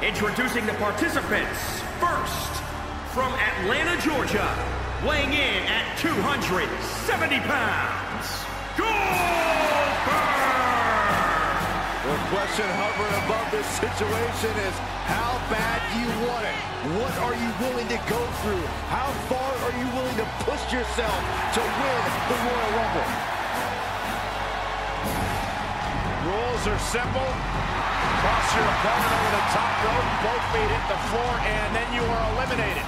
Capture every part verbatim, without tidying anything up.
Introducing the participants. First, from Atlanta, Georgia, weighing in at two hundred seventy pounds, Goldberg! The question hovering above this situation is, how bad do you want it? What are you willing to go through? How far are you willing to push yourself to win the Royal Rumble? Rules are simple. Cross your opponent over the top rope, both feet hit the floor, and then you are eliminated.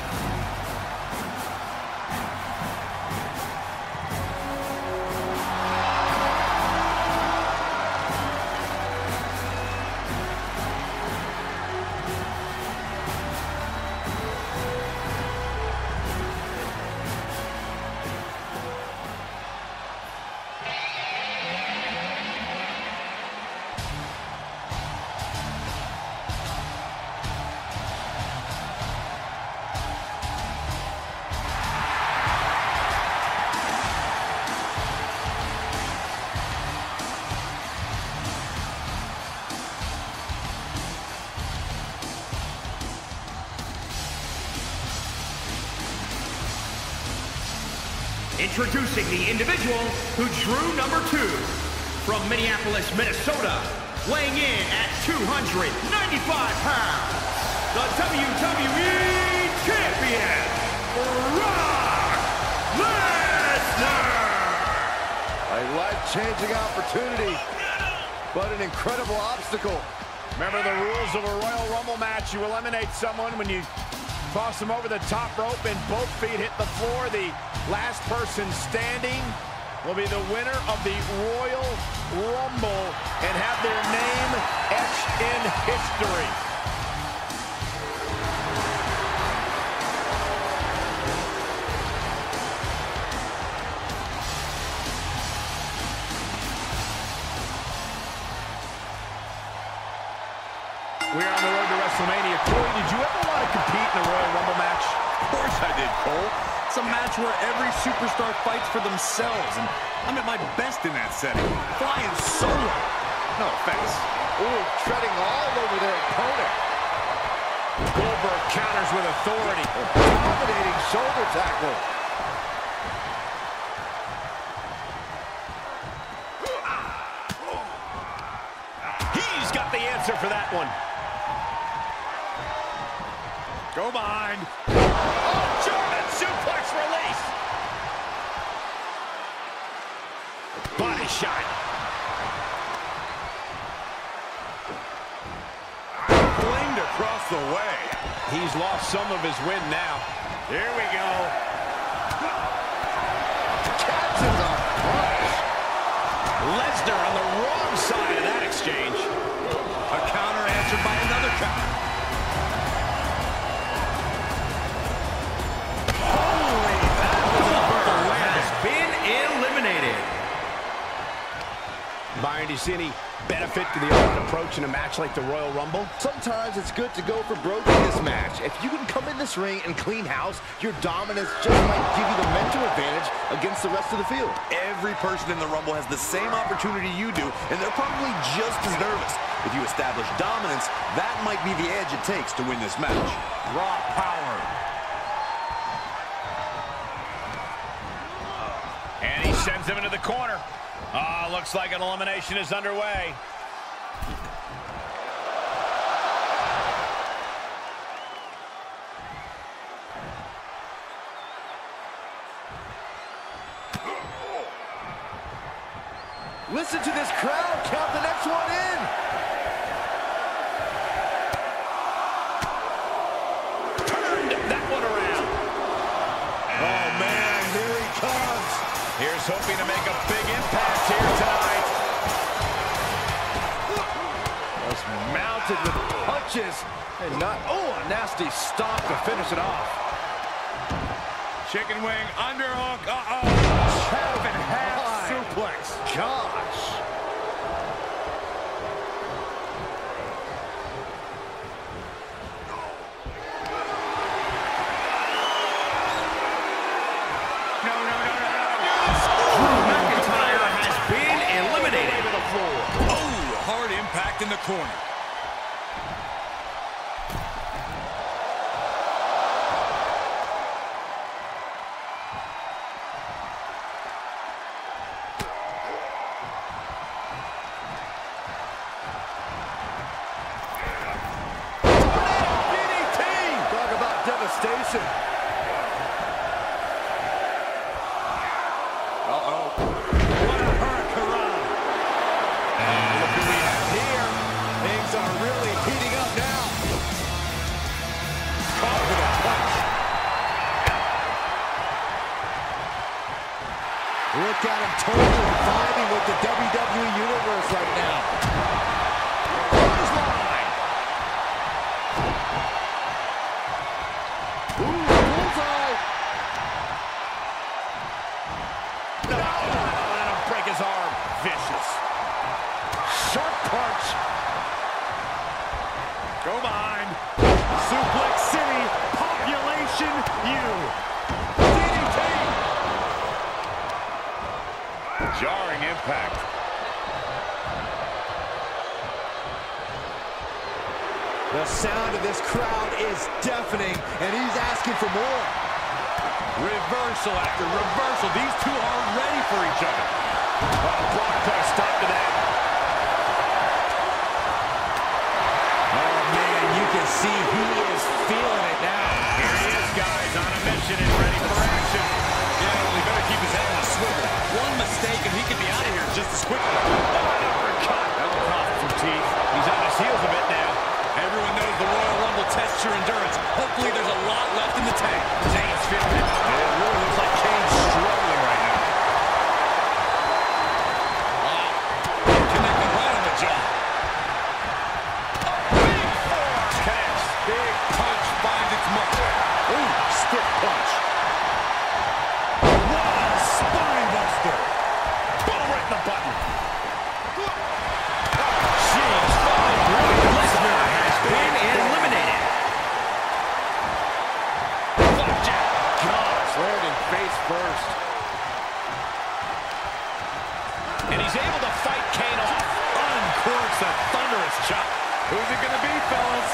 Introducing the individual who drew number two, from Minneapolis, Minnesota, weighing in at two hundred ninety-five pounds, the W W E Champion, Brock Lesnar! A life-changing opportunity, but an incredible obstacle. Remember the rules of a Royal Rumble match. You eliminate someone when you cross them over the top rope and both feet hit the floor. The last person standing will be the winner of the Royal Rumble and have their name etched in history. We are on the road to WrestleMania. Corey, did you ever want to compete in a Royal Rumble match? Of course I did, Cole. It's a match where every superstar fights for themselves, and I'm at my best in that setting. Flying solo. No offense. Ooh, treading all over their opponent. Goldberg counters with authority. A dominating shoulder tackle. He's got the answer for that one. Go behind. Oh, German suplex release. Body shot. Flamed across the way. He's lost some of his wind now. Here we go. Catches a punch. Lesnar on the wrong side of that exchange. A counter answered by another counter. Byron, do you see any benefit to the open approach in a match like the Royal Rumble? Sometimes it's good to go for broke in this match. If you can come in this ring and clean house, your dominance just might give you the mental advantage against the rest of the field. Every person in the Rumble has the same opportunity you do, and they're probably just as nervous. If you establish dominance, that might be the edge it takes to win this match. Raw power. And he sends him into the corner. Ah, oh, looks like an elimination is underway. Listen to this crowd count the next one in. Turned that one around. Oh, man, here he comes. Here's hoping to make a big impact here tonight. Was mounted with punches and not, oh, a nasty stop to finish it off. Chicken wing, underhook, uh-oh. Half and half My suplex. Gosh. No, no, no, no, no. Drew McIntyre has been eliminated. Oh, hard impact in the corner. Look at him totally vibing with the W W E Universe right now. Clothesline. Ooh, bullseye. No, let him break his arm. Vicious. Sharp punch. Go behind. Suplex City. Population U. D D T. Jarring impact. The sound of this crowd is deafening, and he's asking for more. Reversal after reversal. These two are ready for each other. Oh, Brock put a stop to that. Oh, man, you can see he is feeling it now. Here he is, guys, on a mission and ready for action. Yeah, well, he better keep his head on a swivel. One mistake and he could be out of here just as quickly. Oh, an uppercut. That will cost some teeth. He's on his heels a bit now. Everyone knows the Royal Rumble tests your endurance. Hopefully there's a lot left in the tank. Zayn's feeling it. Yeah, it really looks like Kane's struggling right now. Wow. Connected right on the jaw. Big forearm connects. Big punch finds its mark. Ooh, stiff punch. What a spine buster. Boom, right in the button. Jeez, fine. Lesnar has been eliminated. Flapjack. Gosh, landing face first. And he's able to fight Kane off. Uncorks a thunderous chop. Who's it going to be, fellas?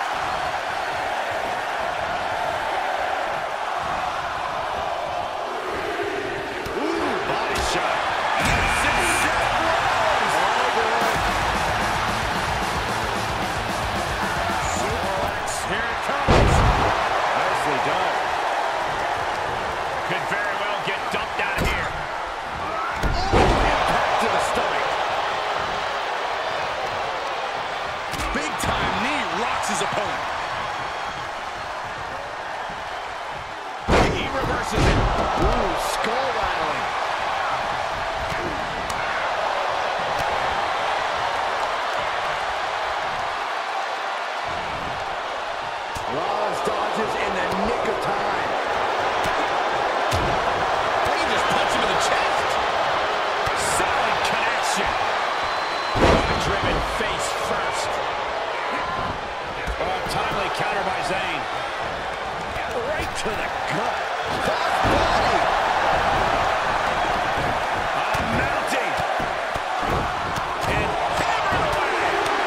Ooh, body shot. Six, seven, Rollins. Oh, boy. Suplex. Here it comes. Nicely done. Could very well get dumped out of here. Impact to the stomach. Big time knee rocks his opponent. He reverses it. Ooh, skull rattling. Rollins dodges in the nick of time. He can just punch him in the chest. Solid connection. Driven face first. Oh, timely counter by Zayn. Right to the gut. Body. Uh, mounting. And hammered away.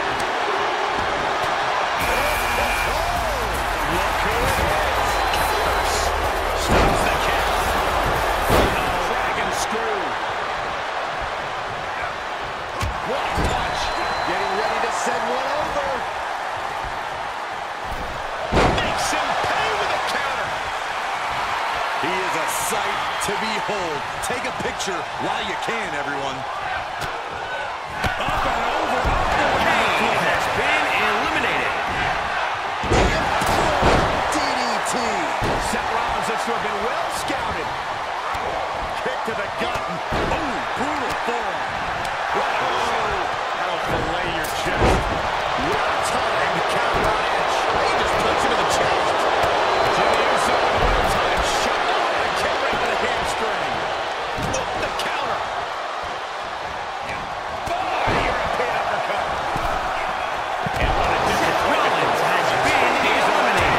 Look who it is. Counters. Stops the kick. Dragon screw. What a punch. Getting ready to send one over. Makes him pay with a counter. He is a sight to behold. Take a picture while you can, everyone. Up and over, up and Kane has been eliminated. D D T. Seth Rollins looks to have been well scouted. Kick to the gut. Ooh, brutal forearm. Oh, that'll fillet your chest. Well timed counter on edge. He just punched him in the chest. Jimmy Uso with a well timed shot. Oh, and a kick right to the hamstring. Look the counter. Oh, European uppercut. And what a difference. Rollins has been eliminated.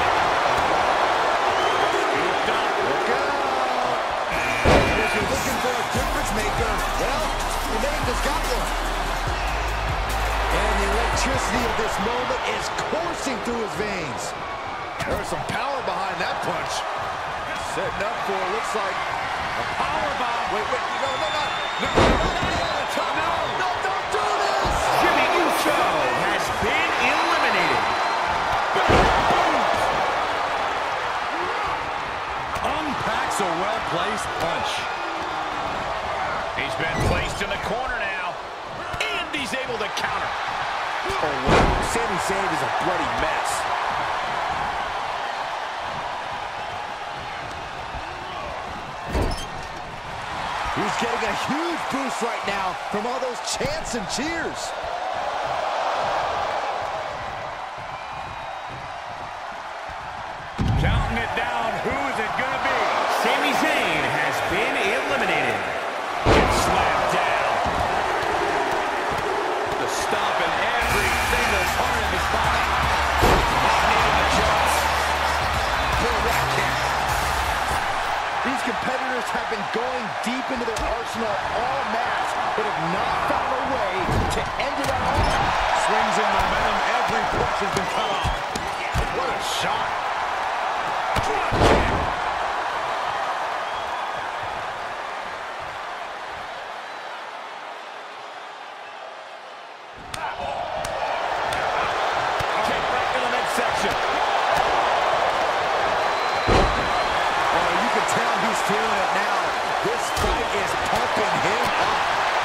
Scooped up. Look out. If you're looking for a difference maker, well, your name has got one. And the electricity of this moment is coursing through his veins. There's some power behind that punch. Setting up for, looks like, a power bomb. Wait, wait, no, no, no. No, no, no, no, no, no, don't do this. Jimmy Uso has been eliminated. Unpacks a well-placed punch. He's been placed in the corner now. And he's able to counter. Oh, wow. Sami Zayn is a bloody mess. He's getting a huge boost right now from all those chants and cheers. Counting it down. Who is it going to be? Sami Zayn has been eliminated. Gets slammed down. The stomp in every single part of his body. Not needing to adjust. Good rock kick. These competitors have been going deep into their arsenal all match, but have not found a way to end it at all. Swings in momentum. Every push has been cut off. What a shot. Drop kick. Kick right to the midsection. Oh, you can tell he's feeling it now. This fight is pumping him up.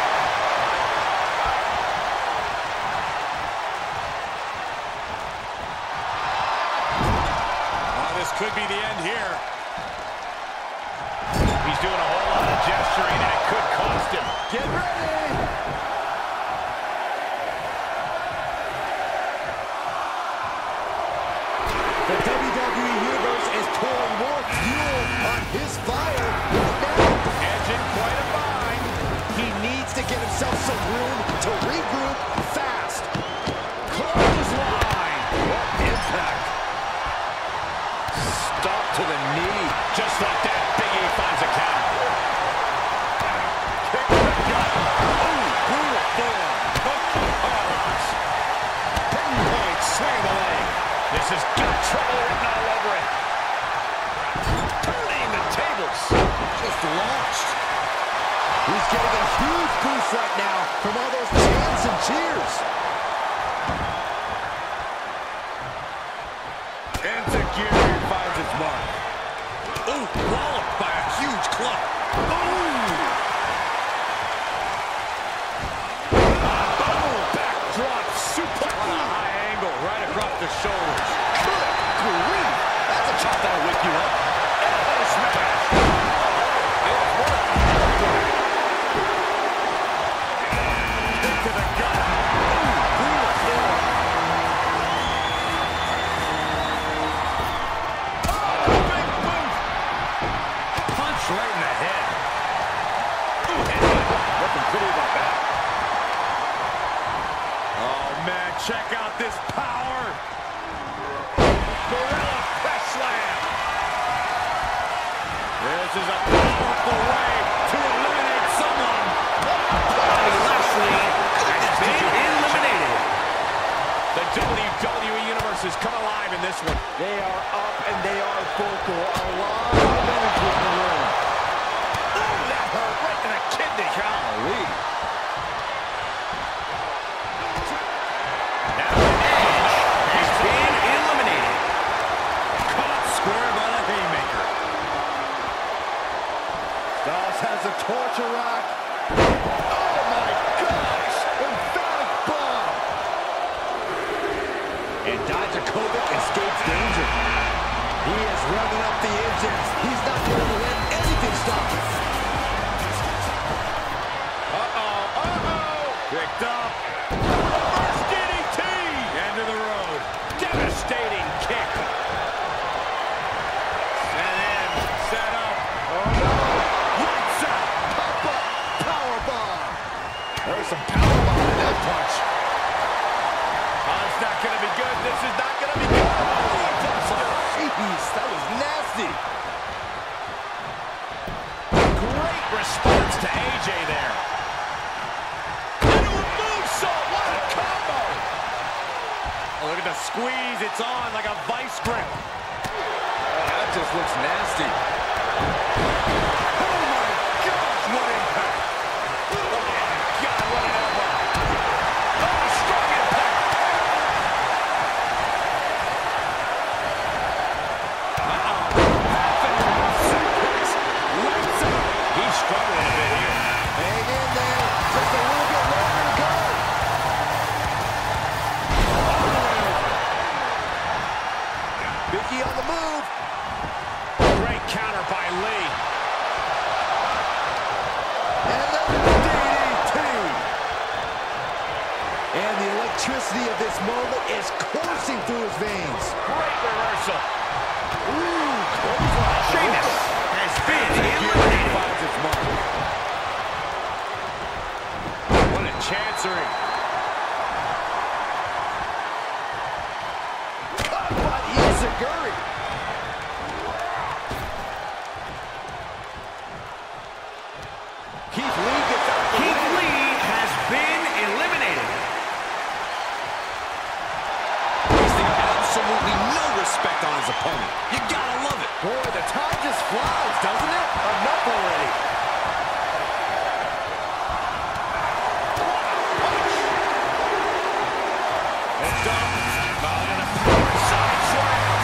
Oh, this could be the end here. He's doing a whole lot of gesturing, and it could cost him. Get ready! The W W E Universe is pouring more fuel on his fire right now. Edging quite a bind. He needs to get himself some room to regroup fast. Clothesline. What impact. Stop to the knee. Just like that, Big E finds a count. Kick to the gut. Ooh, brutal form. Hook arms. Pinpoint swing of the leg. This has got trouble written all over it. Turning the tables. Just launched. He's getting a huge boost right now from all those chants and cheers. Insecurity finds its mark. Ooh, walloped by a huge club. Ooh! Boom! Backdrop suplex. On a high angle, right across the shoulders. Good grief. That's a chop that'll wake you up. Elbow smash. Kick to the gut. Ooh, brutal form. Oh, big boot. Punch right in the head. Ooh, headbutt. Nothing pretty about that. Oh, man, check out this power. Gorilla press slam. This is a powerful way to eliminate someone. Bobby Lashley has been eliminated. The W W E Universe has come alive in this one. They are up and they are vocal. A lot of energy in the room. Ooh, that hurt right to the kidney. Golly. Now Edge Has been eliminated. caught square by the haymaker. Styles has a torture rack. Oh my gosh! Emphatic bomb. And Dijakovic escapes danger. He is revving up the engines. He's not going to let anything stop him. Uh-oh, uh-oh. Picked up. Reverse D D T. End of the road. Devastating kick. Set in, set up. Oh no. Lights out. Pop up. Power bomb. There's some power behind that punch. Oh, it's not going to be good. This is not going to be good. Oh, buster. Jeez, that was nasty. Great response to A J there. Into a moonsault. What a combo. Oh, look at the squeeze. It's on like a vice grip. That just looks nasty. Oh, my gosh. What impact. Oh, my God. What an elbow. Oh, strong impact. Uh-oh. Suplex. Lights out. He's struggling a bit here. Hang in there. Just a little bit longer to go. Vicky on the move. Great counter by Lee. intensity of this moment is coursing through his veins. Great reversal. Ooh, clothesline. Sheamus has been eliminated. What a chancery. But Enziguri. Keith Lee gets out the Keith win. Lee has been eliminated. Wasting absolutely no respect on his opponent. You gotta love it. Boy, the time just flies, doesn't it? Enough already. It's done. Oh, and a power side slam.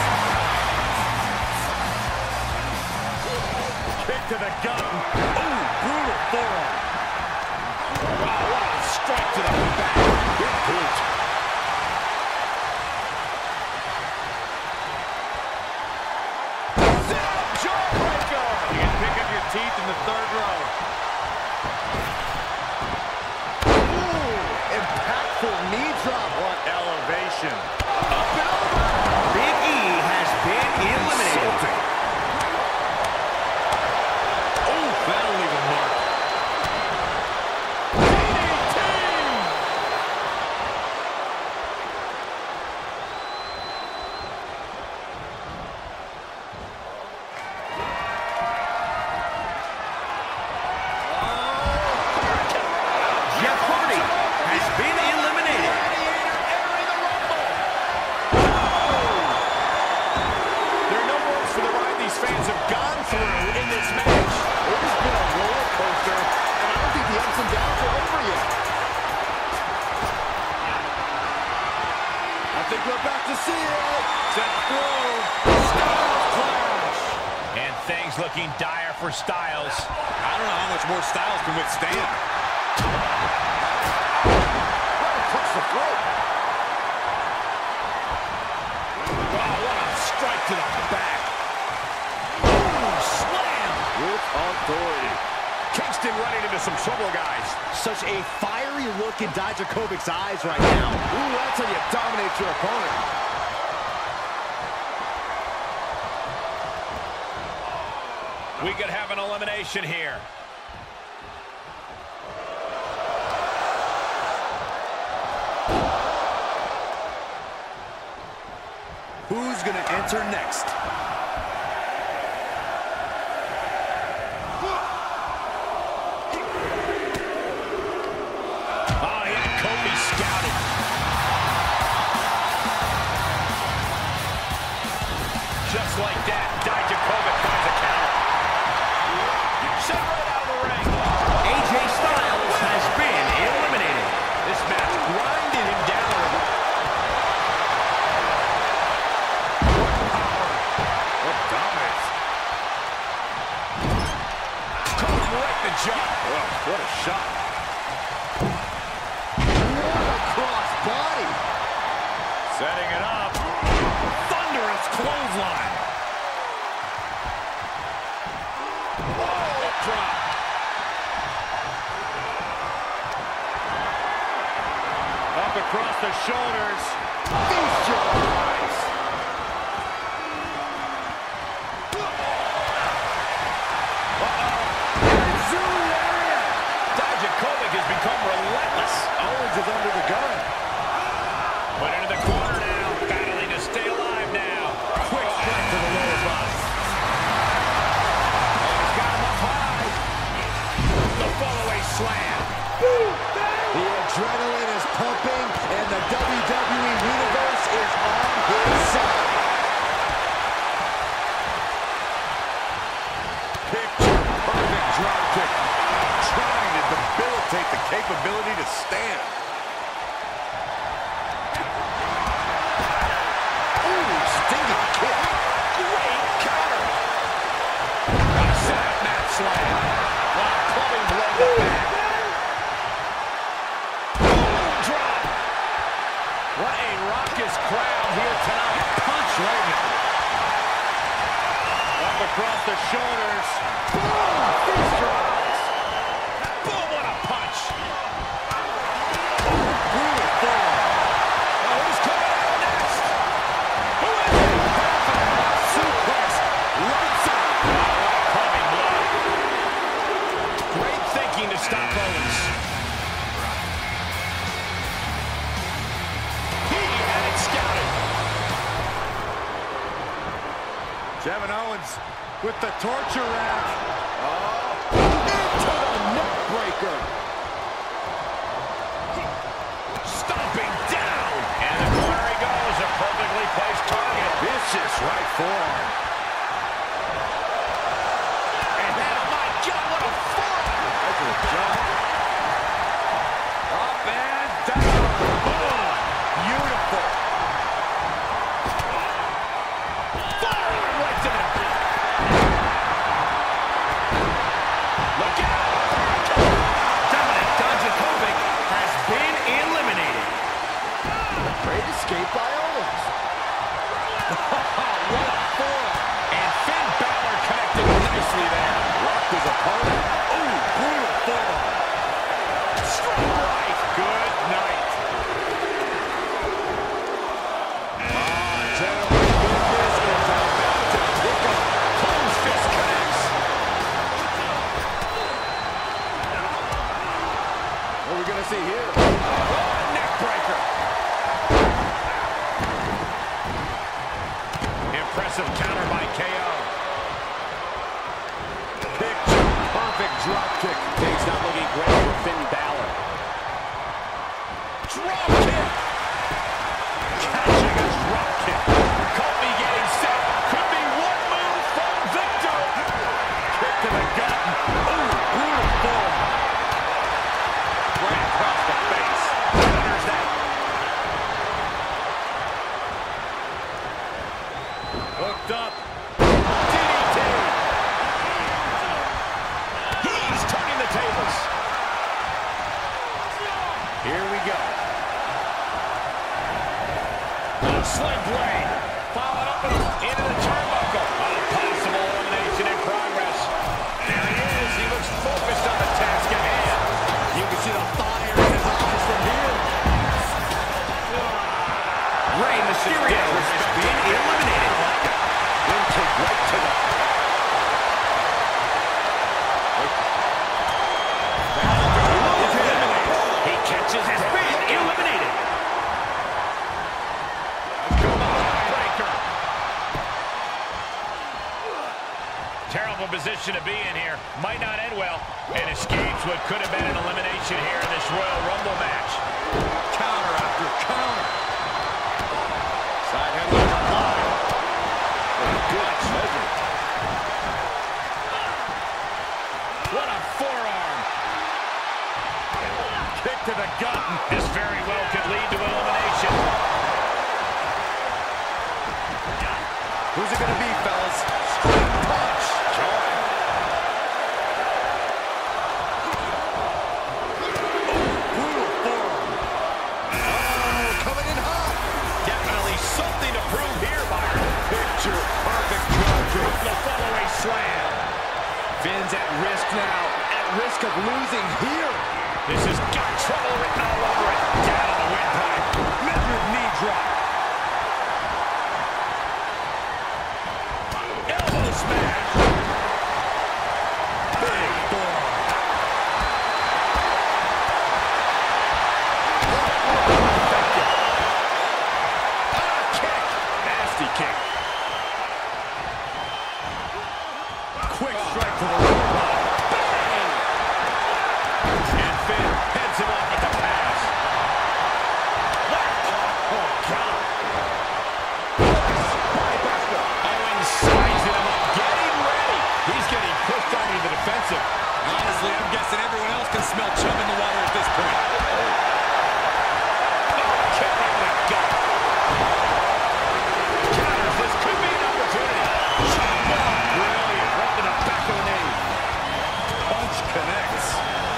Kick to the gut. Ooh, brutal forearm. Wow, what a strike to the back. Good boot. Sit-up jawbreaker. You can pick up your teeth in the third row. Ooh, impactful knee drop. What elevation. Up and over. Big E has been eliminated. Oh, that'll leave a mark. Jeff Hardy has been eliminated. There are no words for the ride these fans have gone through in this match. It has been a roller coaster, and I don't think the ups and downs are over yet. I think we're about to see it. Set through. Styles clash. And things looking dire for Styles. I don't know how much more Styles can withstand. Right across the throat. Wow, what a strike to the back. Ooh, slam. With authority. Kingston running into some trouble, guys. Such a fiery look in Dijakovic's eyes right now. Ooh, that's how you dominate your opponent. We could have an elimination here. Who's gonna enter next? Oh, yeah, Kofi scouted. Just like that, Dijakovic finds a counter. Shot right out of the ring. A J Styles has been eliminated. This match grinded him down. What power. What dominance. Caught him right in the jaw. Oh, what a shot. Cross body. Setting it up. Thunderous clothesline. Oh, drop. Up across the shoulders. Feast your eyes. Zoo area. Dijakovic has become relentless. Owens is under the gun. Put into the corner now. Battling to stay alive now. Quick strike to the lower body. Oh, he's got him up high. The fallaway slam. The adrenaline is pumping, and the W W E Universe is on his side. Picture perfect drop kick. Trying to debilitate the capability to stand. Ooh, stinging kick. Great counter. Set up mat slam. Wow, clubbing blow to the back. Oh, drop. What a raucous crowd here tonight. Punch right now. Up across the shoulders. Boom! Feast your eyes. Boom, what a punch. looking to stop Owens. He had it scouted. Kevin Owens with the torture rack. Oh, into the neck breaker. Stomping down. And the corner he goes. A perfectly placed target. Vicious right forearm. And that, my God, what a forearm. That's a jump. Up and down. Boom. Beautiful. Forearm right to the back. Look out. Dominik Dijakovic has been eliminated. Great escape by Owens. What a forearm. And Finn Balor connected nicely there. Rocked his opponent. Ooh, brutal forearm. Straight right. Good night. Ah, gentlemen, business is about to pick up. Close fist connects. What are we going to see here? Oh, neck breaker. Impressive counter by K O. Picture perfect drop kick. Things not looking great for Finn Balor. Drop kick. Catching a drop kick. Kofi getting set. Could be one move from Victor. Kick to the gut. Ooh, brutal forearm. Right across the face. Counters that. Hooked up. D D T. He's turning the tables. Here we go. A sling blade. Followed up into the turnbuckle. A possible elimination in progress. There he is. He looks focused on the task at hand. You can see the fire in his eyes from here. Rey Mysterio has been eliminated. One kick right to the... He catches Has been eliminated. Come on, breaker. Terrible position to be in here. Might not end well. And escapes what could have been an elimination here in this Royal Rumble match. Counter after counter. Side headlock applied. Good measure. What a forearm. Kick to the gut. This very well could lead to elimination. Who's it going to be, fellas? Straight punch. Joy. Brutal forearm. Oh, coming in hot. Definitely something to prove here, Byron. Picture perfect drop kick. The following slam. Finn's at risk now. At risk of losing here. This has got trouble written all over it. Down on the windpipe. Measured knee drop. Elbow smash. Big forearm. Effective. Ah, kick. Nasty kick. Quick strike to the lower body. Bang! And Finn heads him off with the pass. Left. Oh, God. Owens sizing him up, getting ready. He's getting pushed out into the defensive. Honestly, I'm guessing everyone else can smell chum in the water at this point. Oh, kick right in the gut. Counters. This could be an opportunity. Brilliant. Right to the back of the knee. Punch connects.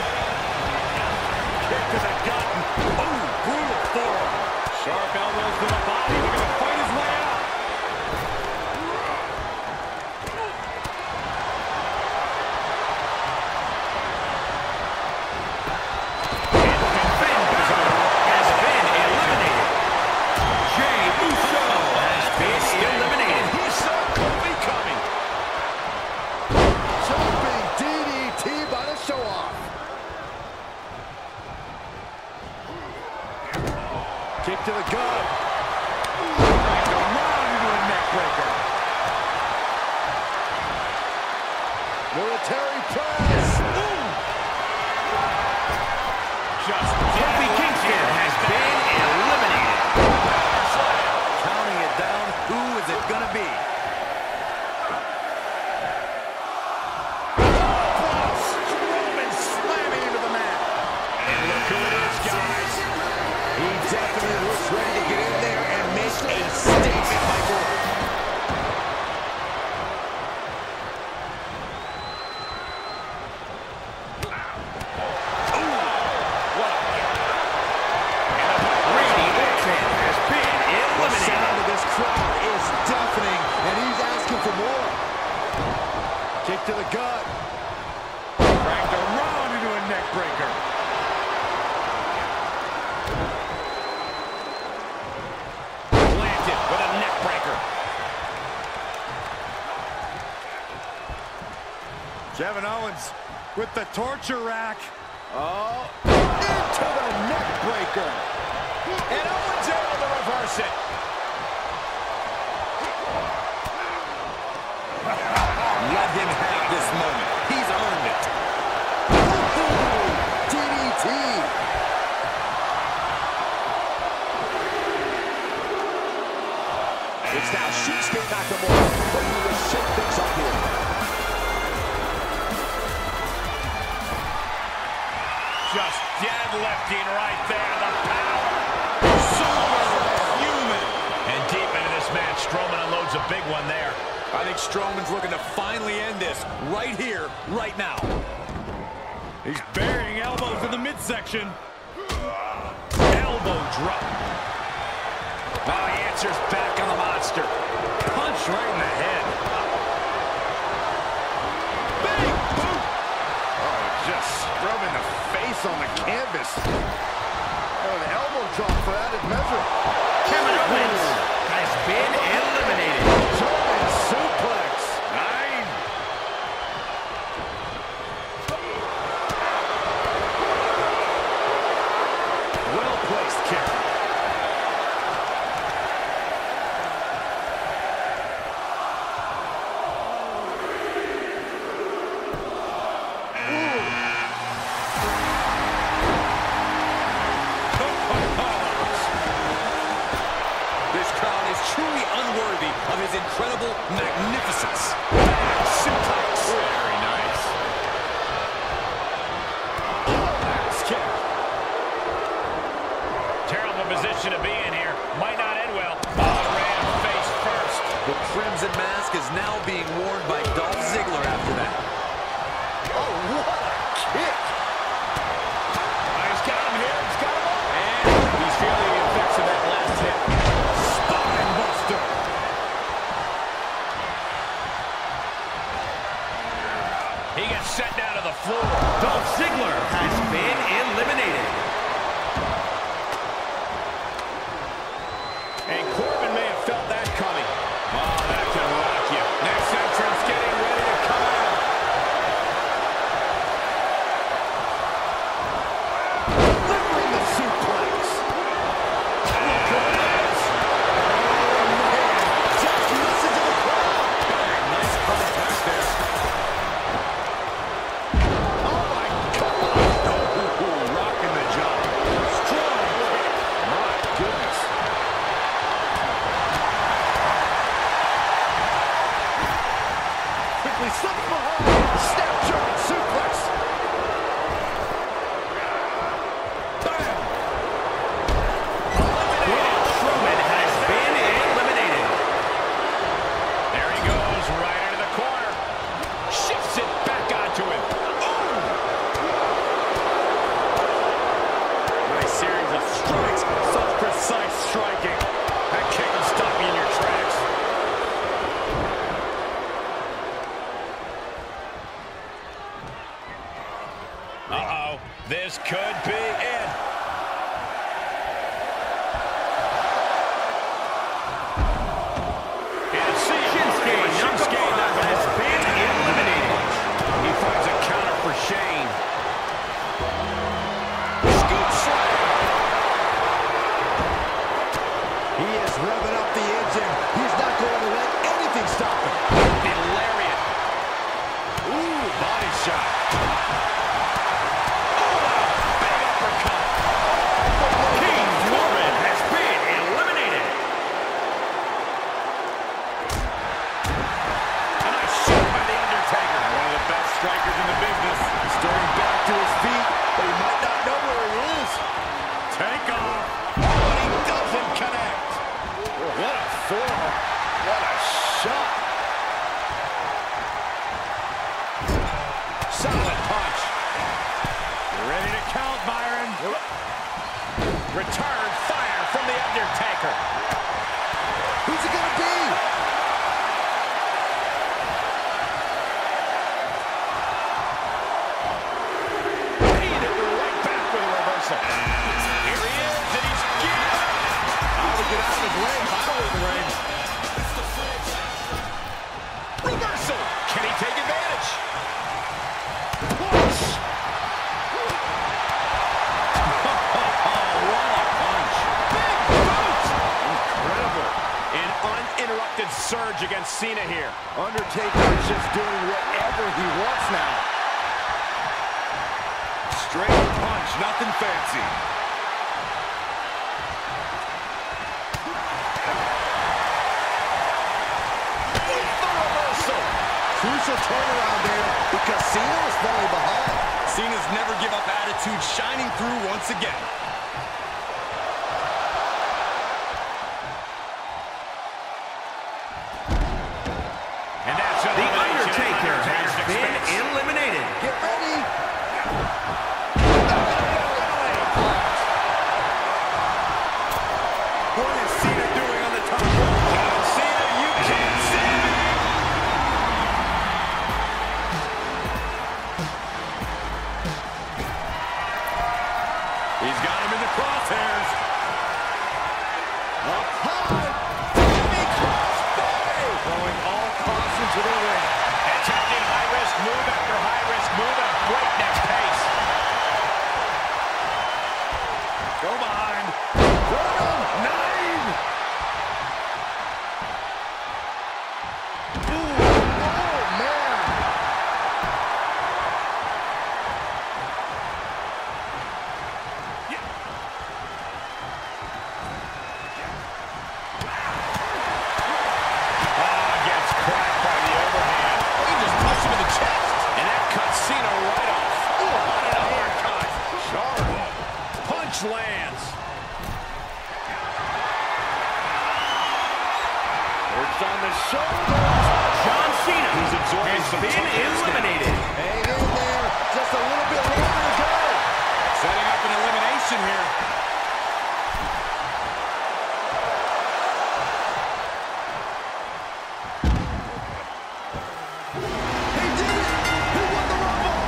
Kick to the gut. Ooh, brutal forearm. Sharp elbows to the body. They're going to fight his way out. And Finn Kick to the gut. Around into a neck breaker. Military press. Ooh. Just Kofi Kingston has been eliminated. Counting it down. Who is it going to be? Strowman slamming into the mat. And look who it is, guys. He definitely looks ready to get in there and make a statement, Michael. Randy Orton has been The eliminated. sound of this crowd is deafening, and he's asking for more. Kick to the gut. Dragged around into a neck breaker. Planted with a neck breaker. Kevin Owens with the torture rack. Oh, into the neck breaker. And Owens able to reverse it. Let him have this moment. He's earned it. D D T. It's now Shinsuke Nakamura ready to shake things up here. Just deadlifting right there. The power. Superhuman. And deep into this match, Strowman unloads a big one there. I think Strowman's looking to finally end this right here, right now. He's burying elbows in the midsection. Elbow drop. Now he answers back on the monster. Punch right in the head. Big boot. Oh, just rubbing the face on the canvas. Oh, an elbow drop for added measure. Kevin Owens has been eliminated. German suplex. Nine. Well-placed kick. This crowd is truly unworthy of his incredible magnificence. Suplex. Very nice. Axe kick. Terrible position to be in here. Might not end well. Oh, ran face first. The Crimson Mask is now being worn by Dolph Ziggler after that. Oh, what a kick. Oh, he's got him here. He's got him up. And he's feeling the effects of that last hit. Spine buster. He gets sent down to the floor. Dolph Ziggler has been eliminated. And Corbin may have felt that coming. Oh, that can rock you. Next entrance getting ready to come out. Delivering the suplex. Look who it is. Just listen to the crowd. Nice contact there. Oh, my God. Ooh, rocking the jaw. Strong kick. My goodness. Quickly slipping behind. Snap German suplex. Bam. Braun Strowman has been eliminated. There he goes, right into the corner. Shifts it back onto him. Ooh. Nice series of strikes. Such precise striking. That kick will stop you in your tracks. Uh-oh. This could be it. And see, Shinsuke Nakamura has been eliminated. he finds a counter for Shane. Scoop slam. Return fire from The Undertaker. Who's it gonna be? Hit it right back with a reversal. Here he is, and he's geared up. How to get out of his way? How in the ring? Reversal. Can he take advantage? Push. Uninterrupted surge against Cena here. Undertaker is just doing whatever he wants now. Straight punch, nothing fancy. With the reversal. Crucial turnaround there because Cena was falling behind. Cena's never give up attitude, shining through once again. And that's The Undertaker has been eliminated. Get ready. What is Cena doing on the top rope? Cena, you can't see me. He's got him in the crosshairs. Up high. Jimmy crossbody. Throwing all caution to the ring. Attempting high-risk move after high-risk move at a breakneck pace. Go behind. Nine. Ooh, oh, man. Ah, gets cracked by the overhand. He just punched him in the chest. And that cuts Cena right off. Ooh, what an uppercut. Sharp. Punch lands. It's on the shoulder. John Cena He's absorbing has some been toughness now. eliminated. Hang in there. Just a little bit longer to go. Setting up an elimination here. He did it. He won the Rumble.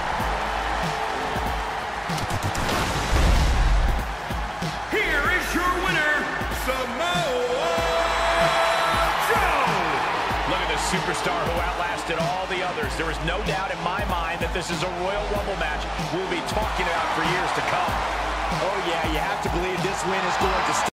Here is your winner, Samoa Joe. Look at the superstar who outlasted all the others. There is no doubt in my mind that this is a Royal Rumble match we'll be talking about for years to come. Oh, yeah, you have to believe this win is going to